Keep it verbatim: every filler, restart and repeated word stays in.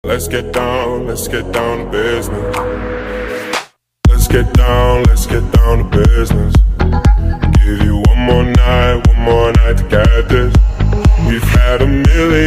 Let's get down, let's get down to business. Let's get down, let's get down to business. Give you one more night, one more night to get this. We've had a million